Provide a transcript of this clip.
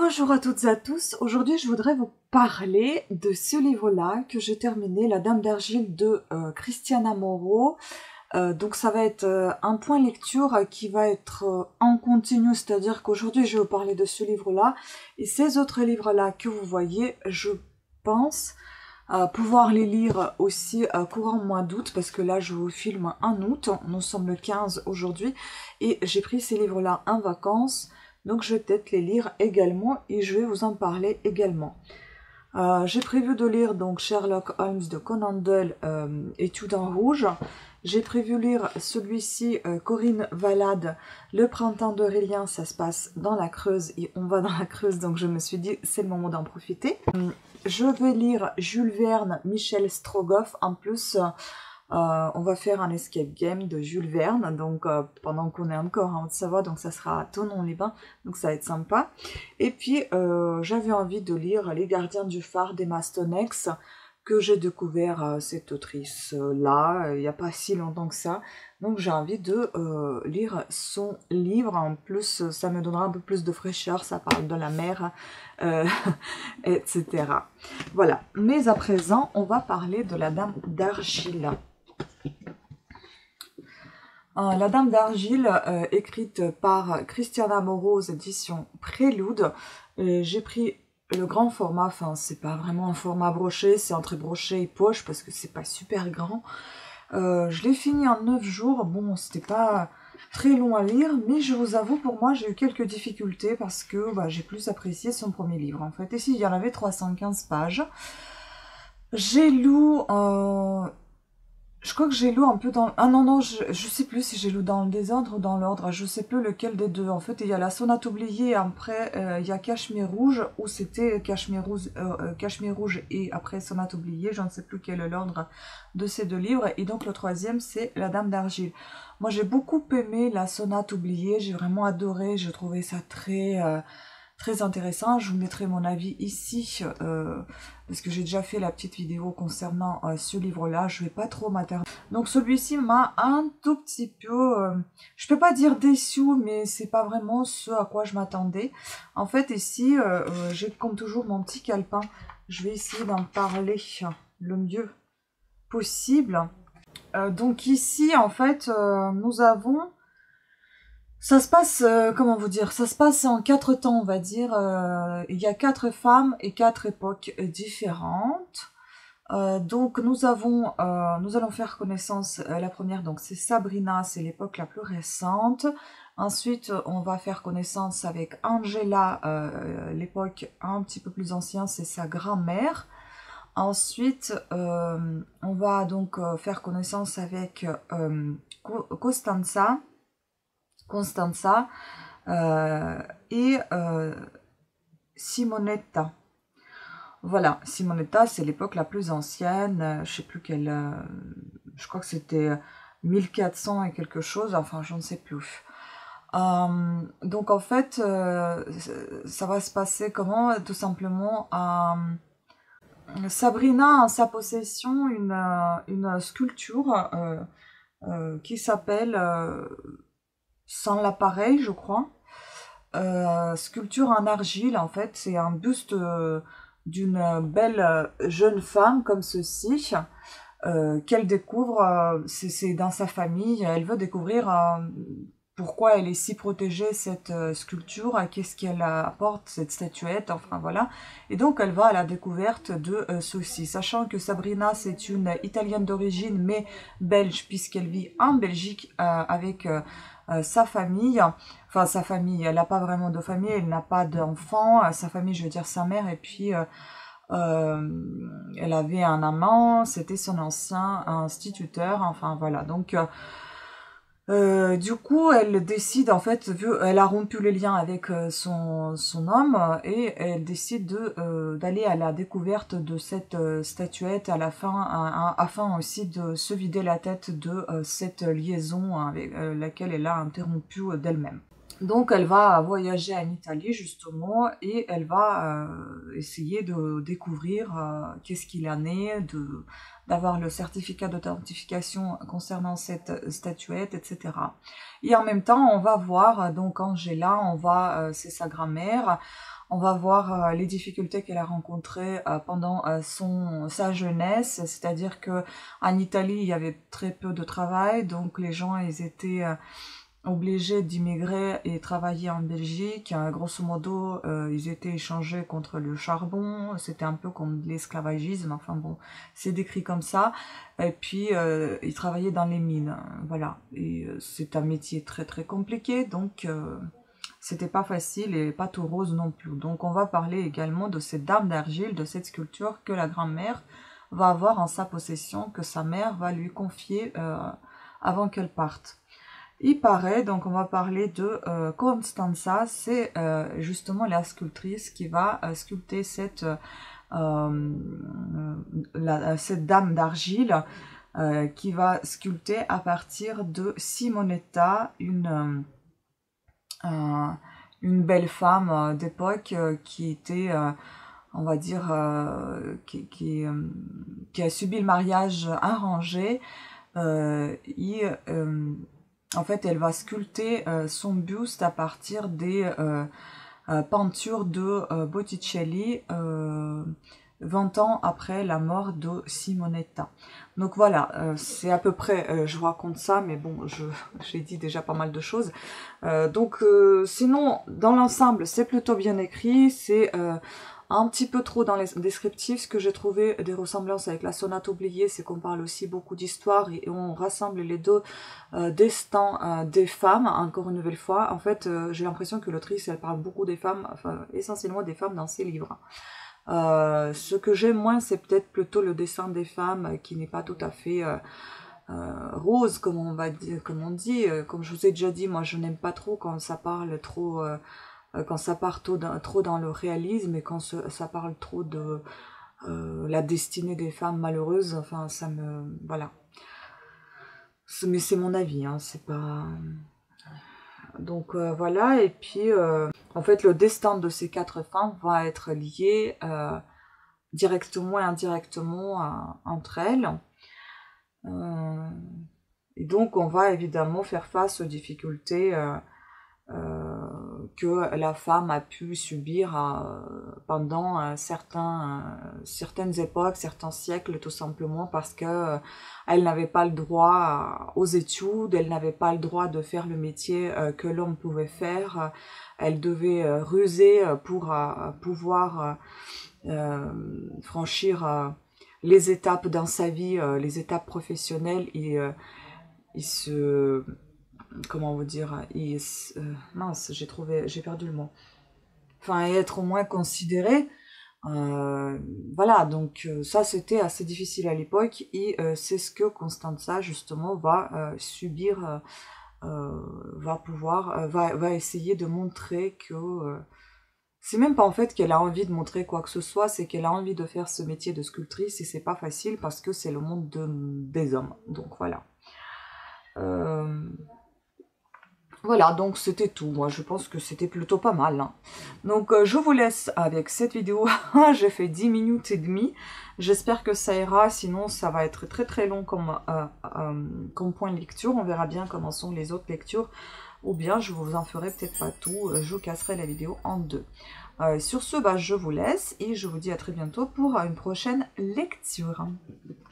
Bonjour à toutes et à tous, aujourd'hui je voudrais vous parler de ce livre-là que j'ai terminé, La Dame d'Argile de Christiana Moreau. Donc ça va être un point lecture qui va être en continu, c'est-à-dire qu'aujourd'hui je vais vous parler de ce livre-là. Et ces autres livres-là que vous voyez, je pense pouvoir les lire aussi courant mois d'août, parce que là je vous filme en août, nous sommes le 15 aujourd'hui, et j'ai pris ces livres-là en vacances. Donc je vais peut-être les lire également et je vais vous en parler également. J'ai prévu de lire donc Sherlock Holmes de Conan Doyle, Études en rouge. J'ai prévu lire celui-ci, Corinne Valade, Le printemps d'Aurélien, ça se passe dans la Creuse et on va dans la Creuse, donc je me suis dit c'est le moment d'en profiter. Je vais lire Jules Verne, Michel Strogoff. En plus, on va faire un escape game de Jules Verne, donc pendant qu'on est encore en Haute-Savoie, donc ça sera à Thonon-les-Bains, donc ça va être sympa. Et puis j'avais envie de lire Les Gardiens du phare d'Emma Stonex, que j'ai découvert cette autrice-là, il n'y a pas si longtemps que ça. Donc j'ai envie de lire son livre, en plus ça me donnera un peu plus de fraîcheur, ça parle de la mer, etc. Voilà, mais à présent on va parler de La Dame d'Argile. La Dame d'Argile, écrite par Christiana Moreau aux éditions Prélude. J'ai pris le grand format, enfin c'est pas vraiment un format broché, c'est entre broché et poche parce que c'est pas super grand. Je l'ai fini en 9 jours, bon c'était pas très long à lire, mais je vous avoue pour moi j'ai eu quelques difficultés parce que j'ai plus apprécié son premier livre en fait. Ici il y en avait 315 pages. J'ai lu... je crois que j'ai lu un peu dans... Ah non, je sais plus si j'ai lu dans le désordre ou dans l'ordre. Je sais plus lequel des deux. En fait, il y a La Sonate oubliée, et après, il y a Cachemire rouge, où c'était Cachemire rouge et après Sonate oubliée. Je ne sais plus quel est l'ordre de ces deux livres. Et donc, le troisième, c'est La Dame d'Argile. Moi, j'ai beaucoup aimé La Sonate oubliée. J'ai vraiment adoré. J'ai trouvé ça très intéressant. Je vous mettrai mon avis ici, parce que j'ai déjà fait la petite vidéo concernant ce livre-là. Je vais pas trop m'attarder. Donc celui-ci m'a un tout petit peu, je peux pas dire déçu, mais c'est pas vraiment ce à quoi je m'attendais. En fait, ici, j'ai comme toujours mon petit calepin. Je vais essayer d'en parler le mieux possible. Donc ici, en fait, nous avons... Ça se passe, comment vous dire, ça se passe en 4 temps, on va dire. Il y a 4 femmes et 4 époques différentes. Donc nous allons faire connaissance, la première, donc c'est Sabrina, c'est l'époque la plus récente. Ensuite, on va faire connaissance avec Angela, l'époque un petit peu plus ancienne, c'est sa grand-mère. Ensuite, on va donc faire connaissance avec Constanza et Simonetta. Voilà, Simonetta, c'est l'époque la plus ancienne, je sais plus quelle, je crois que c'était 1400 et quelque chose, enfin je ne sais plus. Donc en fait, ça va se passer comment? Tout simplement, Sabrina a en sa possession une sculpture qui s'appelle Sans l'appareil, je crois. Sculpture en argile, en fait, c'est un buste d'une belle jeune femme comme ceci, qu'elle découvre, c'est dans sa famille, elle veut découvrir pourquoi elle est si protégée, cette sculpture, qu'est-ce qu'elle apporte, cette statuette, enfin voilà. Et donc elle va à la découverte de ceci, sachant que Sabrina c'est une Italienne d'origine, mais belge, puisqu'elle vit en Belgique avec sa famille. Enfin sa famille, elle n'a pas vraiment de famille, elle n'a pas d'enfants, sa famille je veux dire sa mère, et puis... elle avait un amant, c'était son ancien instituteur, enfin voilà, donc du coup elle décide en fait, elle a rompu les liens avec son homme, et elle décide d'aller à la découverte de cette statuette à la fin, afin aussi de se vider la tête de cette liaison avec laquelle elle a interrompu d'elle-même. Donc elle va voyager en Italie justement, et elle va essayer de découvrir qu'est-ce qu'il en est d'avoir le certificat d'authentification concernant cette statuette, etc. Et en même temps, on va voir, donc Angela, c'est sa grand-mère, on va voir les difficultés qu'elle a rencontrées pendant sa jeunesse, c'est-à-dire que en Italie, il y avait très peu de travail, donc les gens, ils étaient obligés d'immigrer et travailler en Belgique. Grosso modo, ils étaient échangés contre le charbon, c'était un peu comme l'esclavagisme, enfin bon, c'est décrit comme ça. Et puis, ils travaillaient dans les mines, voilà. Et c'est un métier très très compliqué, donc c'était pas facile et pas tout rose non plus. Donc on va parler également de cette dame d'argile, de cette sculpture que la grand-mère va avoir en sa possession, que sa mère va lui confier avant qu'elle parte. Il paraît, donc on va parler de Constanza, c'est justement la sculptrice qui va sculpter cette dame d'argile, qui va sculpter à partir de Simonetta, une belle femme d'époque qui était, on va dire, qui a subi le mariage arrangé, en fait, elle va sculpter son buste à partir des peintures de Botticelli, 20 ans après la mort de Simonetta. Donc voilà, c'est à peu près, je vous raconte ça, mais bon, j'ai dit déjà pas mal de choses. Sinon, dans l'ensemble, c'est plutôt bien écrit, c'est un petit peu trop dans les descriptifs. Ce que j'ai trouvé des ressemblances avec la sonate oubliée, c'est qu'on parle aussi beaucoup d'histoire et on rassemble les deux destins des femmes, encore une nouvelle fois. En fait, j'ai l'impression que l'autrice, elle parle beaucoup des femmes, enfin essentiellement des femmes dans ses livres. Ce que j'aime moins, c'est peut-être plutôt le dessin des femmes qui n'est pas tout à fait rose, comme on dit. Comme je vous ai déjà dit, moi je n'aime pas trop quand ça parle trop... quand ça part trop dans le réalisme et quand ça parle trop de la destinée des femmes malheureuses, enfin ça me... voilà. Mais c'est mon avis, hein, c'est pas... Donc voilà, et puis en fait le destin de ces 4 femmes va être lié directement et indirectement entre elles. Et donc on va évidemment faire face aux difficultés que la femme a pu subir pendant certaines époques, certains siècles, tout simplement parce que elle n'avait pas le droit aux études, elle n'avait pas le droit de faire le métier que l'homme pouvait faire, elle devait ruser pour pouvoir franchir les étapes dans sa vie, les étapes professionnelles, comment vous dire, mince, j'ai perdu le mot. Enfin, être au moins considéré. Voilà, donc ça c'était assez difficile à l'époque et c'est ce que Constanza justement va subir, va essayer de montrer que... c'est même pas en fait qu'elle a envie de montrer quoi que ce soit, c'est qu'elle a envie de faire ce métier de sculptrice et c'est pas facile parce que c'est le monde des hommes. Donc voilà. Voilà, donc c'était tout. Moi, je pense que c'était plutôt pas mal. Hein. Donc, je vous laisse avec cette vidéo. J'ai fait 10 minutes et demie. J'espère que ça ira. Sinon, ça va être très très long comme point de lecture. On verra bien comment sont les autres lectures. Ou bien, je vous en ferai peut-être pas tout. Je casserai la vidéo en 2. Sur ce, je vous laisse. Et je vous dis à très bientôt pour une prochaine lecture.